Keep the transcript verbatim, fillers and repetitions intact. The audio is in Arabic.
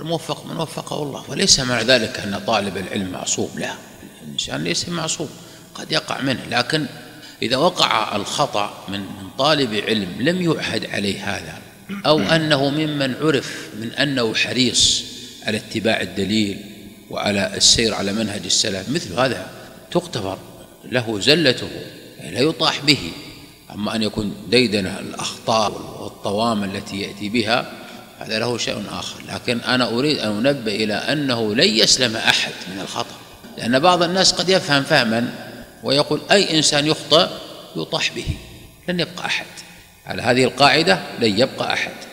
والموفق من وفقه الله. وليس مع ذلك أن طالب العلم معصوم، لا، الإنسان ليس معصوم، قد يقع منه، لكن إذا وقع الخطأ من طالب علم لم يعهد عليه هذا، أو أنه ممن عرف من أنه حريص على اتباع الدليل وعلى السير على منهج السلف، مثل هذا تغتفر له زلته، لا يطاح به. أما أن يكون ديدن الأخطاء والطوام التي يأتي بها هذا له شيء آخر. لكن أنا أريد أن أنبه إلى أنه لن يسلم أحد من الخطأ، لأن بعض الناس قد يفهم فهما ويقول أي إنسان يخطئ يطاح به، لن يبقى أحد. على هذه القاعدة لن يبقى أحد.